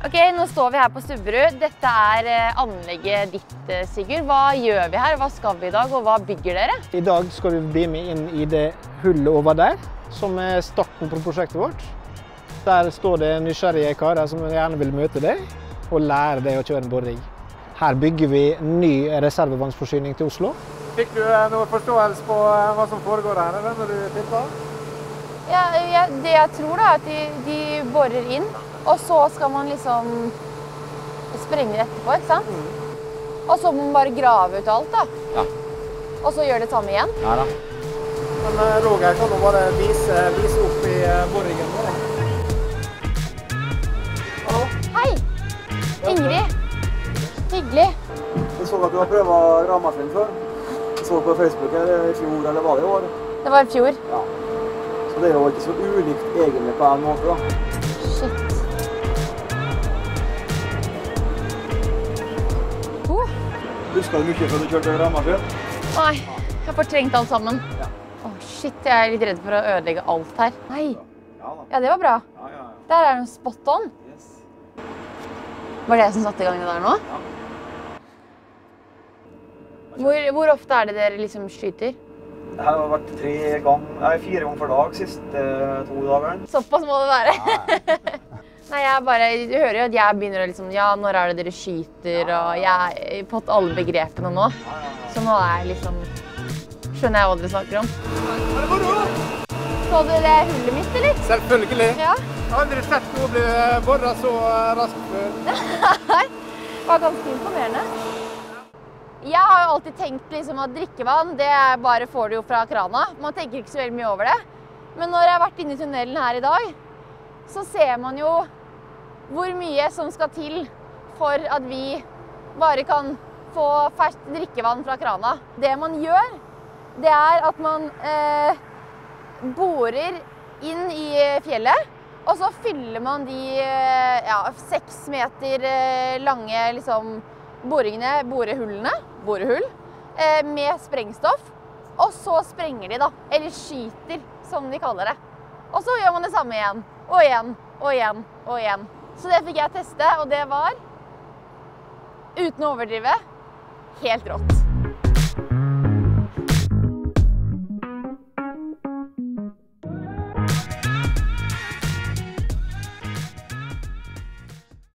Ok, nå står vi her på Stubberud. Dette er anlegget ditt, Sigurd. Hva gjør vi her? Hva skal vi i dag, og hva bygger dere? I dag skal vi bli med inn i det hullet over der, som er starten på prosjektet vårt. Der står det nysgjerrige karer som gjerne vil møte deg og lære deg å kjøre en borerigg. Her bygger vi ny reservevannsforsyning til Oslo. Fikk du noe forståelse på hva som foregår her, eller når du tippet? Ja, det jeg tror da, er at de borer inn, og så skal man liksom sprenge etterpå, ikke sant? Og så må man bare grave ut alt da. Ja. Og så gjør det samme igjen. Ja da. Men Roger, kan du bare vise opp i boreriggen vår? Hei! Ingrid! Hyggelig. Jeg så at du har prøvet gravemaskin før. Jeg så på Facebook her i fjor, eller var det i år? Det var i fjor. Ja. Så det er jo ikke så ulikt egentlig på en måte da. Shit. Husker du mye før du kjørte gravemaskin? Nei, jeg har fortrengt alt sammen. Ja. Shit, jeg er litt redd for å ødelegge alt her. Nei. Ja da. Ja, det var bra. Ja. Der er den spot on. Yes. Var det jeg som satte i gang det der nå? Ja. Hvor ofte er det dere liksom skyter? Det her har vært 4 ganger for dag siste 2 dagene. Såpass må det være. Nei, du hører jo at jeg begynner å liksom, ja, når er det dere skyter, og jeg har fått alle begrepene nå. Så nå er jeg liksom, skjønner jeg hva dere snakker om. Er det moro? Så du det hullet mitt, eller? Selvfølgelig. Ja. Jeg har aldri sett noe bli borret så raskt før. Nei, det var ganske imponerende. Jeg har jo alltid tenkt liksom at drikkevann, det bare får du jo fra krana. Man tenker ikke så veldig mye over det. Men når jeg har vært inne i tunnelen her i dag, så ser man jo hvor mye som skal til for at vi bare kan få ferskt drikkevann fra krana. Det man gjør, det er at man borer inn i fjellet, og så fyller man de 6 meter lange liksom, borehull, med sprengstoff, og så sprenger de da, eller skyter, som de kaller det. Og så gjør man det samme igjen, og igjen, og igjen, og igjen. Så det fikk jeg teste, og det var, uten å overdrive, helt rått.